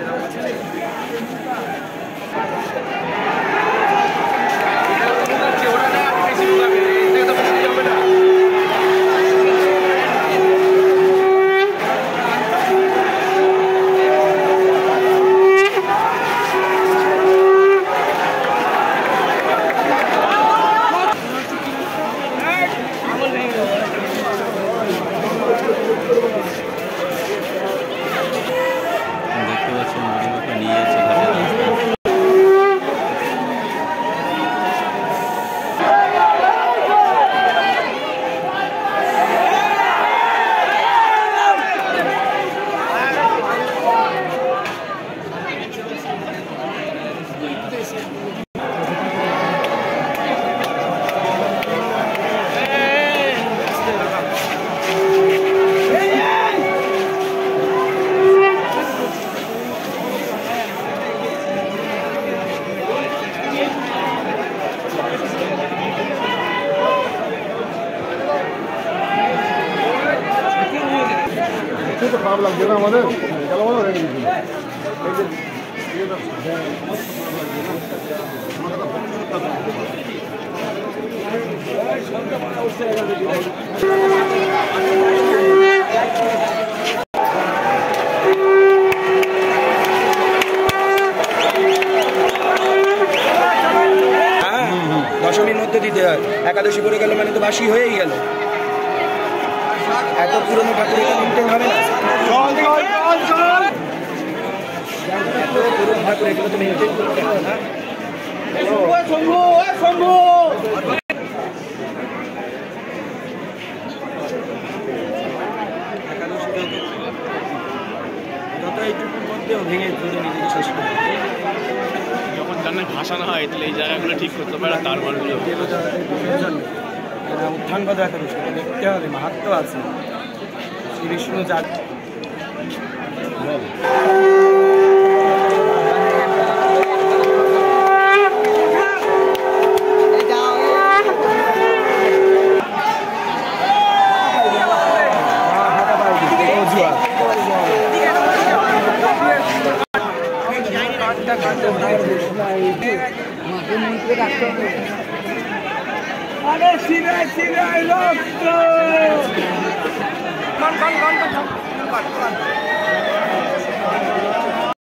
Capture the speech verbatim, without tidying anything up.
তো খারাপ লাগছে না আমাদের গেল মানে রেখে দিচ্ছি দশমীর মধ্যে দিতে হয়, একাদশী করে গেল মানে তো বাসি হয়েই গেল। এত পুরনো ঠাকুর নিতে হবে না, পুরনো ঠাকুর এগুলো তো মেনটেন করতে হবে না। যত এইটুকুর মধ্যেও ভেঙে ফেলে নিজেকে শেষ করে যখন জানে ভাসানো হয় তাহলে এই জায়গাগুলো ঠিক করতে পারে, তার মানুষগুলো উত্থান কথা একাদশী দেখতে হবে, মাহাত্ম্য আছে। শ্রী বিষ্ণু যাক আরে সিরাই সিরাই রক্ত